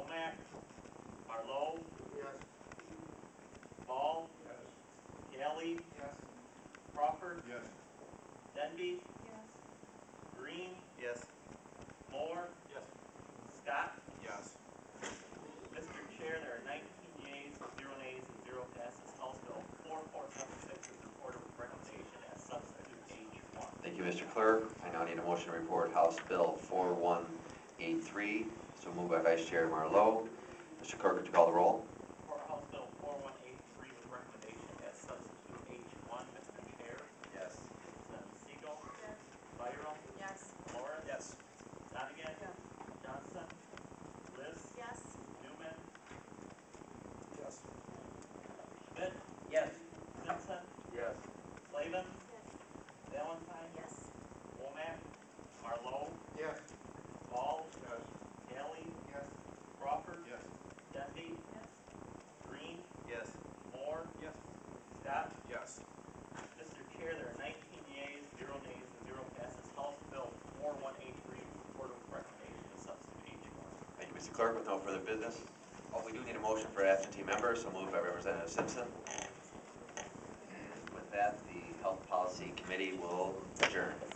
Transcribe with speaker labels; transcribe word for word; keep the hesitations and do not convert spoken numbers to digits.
Speaker 1: Womack. Marlowe.
Speaker 2: Yes.
Speaker 1: Ball.
Speaker 2: Yes.
Speaker 1: Galley.
Speaker 2: Yes.
Speaker 1: Crawford.
Speaker 2: Yes.
Speaker 1: Denby.
Speaker 3: Yes.
Speaker 1: Green.
Speaker 2: Yes.
Speaker 1: Moore.
Speaker 2: Yes.
Speaker 1: Scott.
Speaker 2: Yes.
Speaker 1: Mister Chair, there are nineteen yeas, zero nays, and zero passes. House Bill four four seven six is reported with recommendation as substitute H one.
Speaker 4: Thank you, Mister Clerk. I now need a motion to report House Bill four one eight three. So moved by Vice Chair Marlowe. Mister Clerk, would you call the roll?
Speaker 1: For House Bill four one eight three with recommendation as substitute H one, Mister Chair.
Speaker 2: Yes.
Speaker 1: Then Siegel.
Speaker 3: Yes.
Speaker 1: Byram.
Speaker 3: Yes.
Speaker 1: Morris.
Speaker 2: Yes.
Speaker 1: Donegan.
Speaker 3: Yes.
Speaker 1: Johnson. Liz.
Speaker 3: Yes.
Speaker 1: Newman.
Speaker 2: Yes.
Speaker 1: Schmidt.
Speaker 2: Yes.
Speaker 1: Simpson.
Speaker 2: Yes.
Speaker 1: Slavin.
Speaker 3: Yes.
Speaker 1: Valentine.
Speaker 3: Yes.
Speaker 1: Womack. Marlowe.
Speaker 2: Yes.
Speaker 1: Ball.
Speaker 2: Yes.
Speaker 1: Galley.
Speaker 2: Yes.
Speaker 1: Crawford.
Speaker 2: Yes.
Speaker 1: Denby.
Speaker 3: Yes.
Speaker 1: Green.
Speaker 2: Yes.
Speaker 1: Moore.
Speaker 2: Yes.
Speaker 1: Scott.
Speaker 2: Yes.
Speaker 1: Mister Chair, there are nineteen yeas, zero nays, and zero passes. House Bill four one eight three is reported with recommendation as substitute H one.
Speaker 4: Thank you, Mister Clerk. With no further business. Oh, we do need a motion for absentee members, so moved by Representative Simpson. With that, the Health Policy Committee will adjourn.